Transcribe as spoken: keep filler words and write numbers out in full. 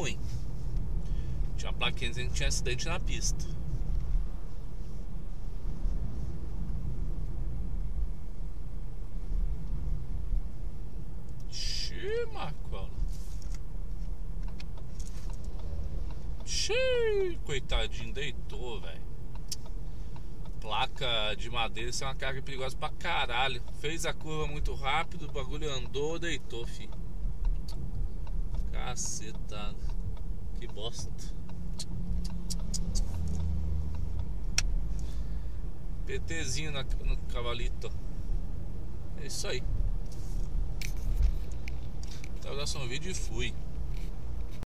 ruim. Tinha uma plaquinha dizendo que tinha acidente na pista. Xiii, Marcola. Xiii, coitadinho, deitou, velho. Placa de madeira, isso é uma carga perigosa pra caralho. Fez a curva muito rápido, o bagulho andou, deitou, fi. Cacetado. Que bosta. PTzinho na, no cavalito. É isso aí. Então, eu um vídeo e fui.